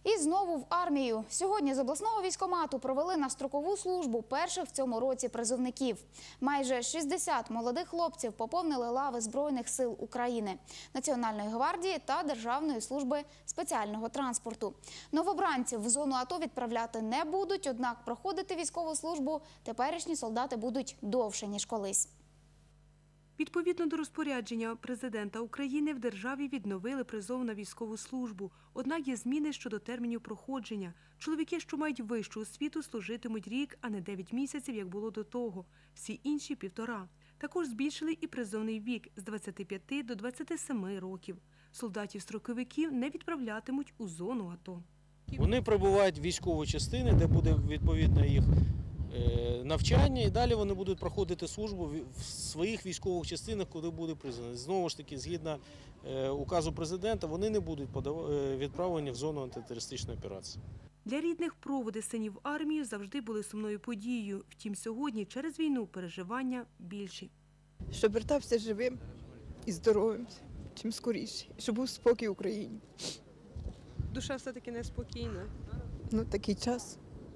І знову в армію. Сьогодні з обласного військкомату провели на строкову службу перших в цьому році призовників. Майже 60 молодих хлопців поповнили лави Збройних сил України, Національної гвардії та Державної служби спеціального транспорту. Новобранців в зону АТО відправляти не будуть, однак проходити військову службу теперішні солдати будуть довше, ніж колись. Відповідно до розпорядження президента України в державі відновили призов на військову службу. Однак є зміни щодо термінів проходження. Чоловіки, що мають вищу освіту, служитимуть рік, а не 9 місяців, як було до того. Всі інші – 1,5. Також збільшили і призовний вік – з 25 до 27 років. Солдатів-строковиків не відправлятимуть у зону АТО. Вони прибувають в військові частини, де буде відповідно їх навчання, і далі вони будуть проходити службу в своїх військових частинах, куди буде призвані. Знову ж таки, згідно указу президента, вони не будуть відправлені в зону антитерористичної операції. Для рідних проводи синів в армію завжди були сумною подією. Втім, сьогодні через війну переживання більші. Щоб вертався живим і здоровим, чим скоріше, щоб був спокій в Україні. Душа все-таки неспокійна. Ну, такий час.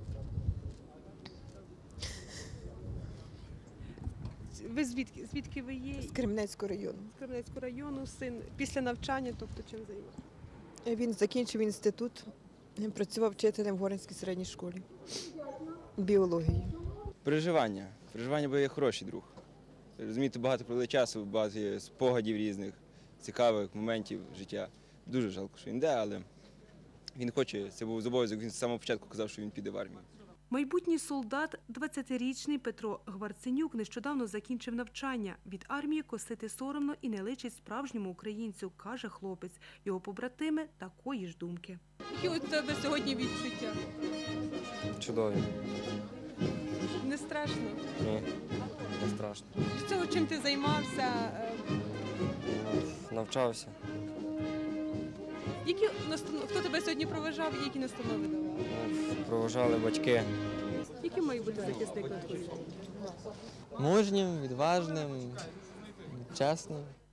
Ви звідки? Звідки ви є? З Кременецького району. З Кременецького району, син після навчання, тобто чим займався? Він закінчив інститут, працював вчителем в Горинській середній школі. Біології. Переживання. Переживання, бо є хороший друг. Розумієте, багато провели часу, багато є спогадів різних, цікавих моментів життя. Дуже жалко, що він йде, але він хоче, це був обов'язок, він з самого початку казав, що він піде в армію. Майбутній солдат, 20-річний Петро Гварценюк, нещодавно закінчив навчання. Від армії косити соромно і не личить справжньому українцю, каже хлопець. Його побратими такої ж думки. Які у тебе сьогодні відчуття? Чудові. Не страшно? Ні, не страшно. До цього чим ти займався? Навчався. Хто тебе сьогодні проважав і які настанови давав? Проважали батьки. Яким має бути захисник на твою думку? Мужнім, відважним, чесним.